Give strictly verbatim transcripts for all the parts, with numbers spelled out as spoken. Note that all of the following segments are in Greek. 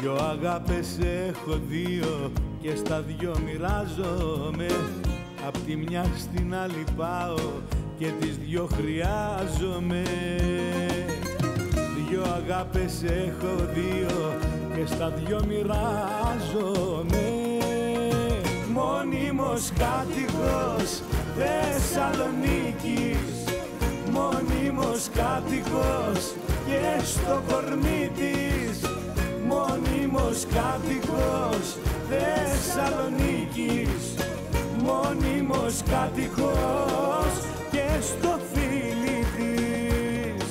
Δυο αγάπες έχω δύο και στα δυο μοιράζομαι. Απ' τη μια στην άλλη πάω και τις δυο χρειάζομαι. Δυο αγάπες έχω δύο και στα δυο μοιράζομαι. Μόνιμος κάτοικος Θεσσαλονίκης, μόνιμος κάτοικος και στο κορμί της. Μόνιμος κάτοικος Θεσσαλονίκης, μόνιμος κάτοικος και στο φίλι της.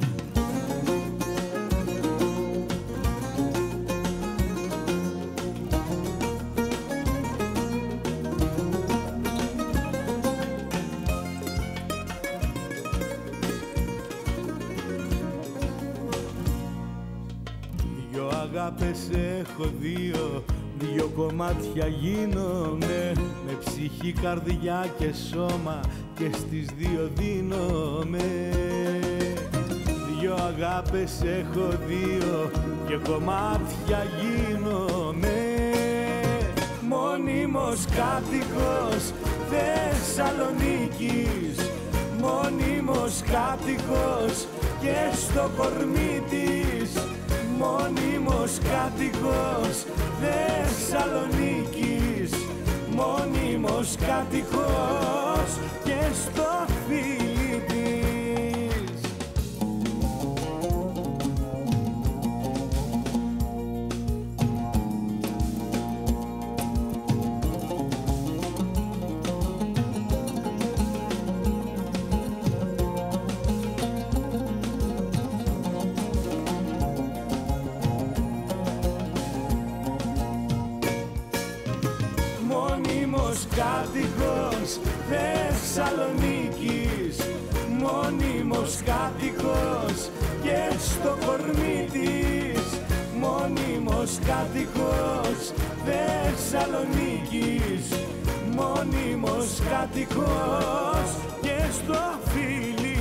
Δυο αγάπες έχω δύο, δυο κομμάτια γίνομαι. Με ψυχή, καρδιά και σώμα και στις δύο δίνομαι. Δυο αγάπες έχω δύο και κομμάτια γίνομαι. Μόνιμος κάτοικος Θεσσαλονίκης, μόνιμος κάτοικος και στο κορμί της. Μόνιμος κάτοικος Θεσσαλονίκης, μόνιμος κάτοικος και στο φίλι της. Μόνιμος κάτοικος Θεσσαλονίκης, μόνιμος κάτοικος και στο κορμί της. Μόνιμος κάτοικος Θεσσαλονίκης, μόνιμος κάτοικος και στο φίλι